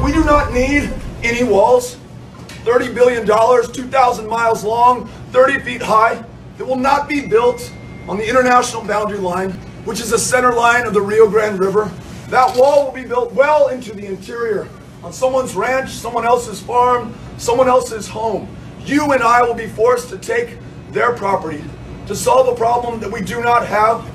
We do not need any walls. $30 billion, 2,000 miles long, 30 feet high, that will not be built on the international boundary line, which is the center line of the Rio Grande River. That wall will be built well into the interior, on someone's ranch, someone else's farm, someone else's home. You and I will be forced to take their property to solve a problem that we do not have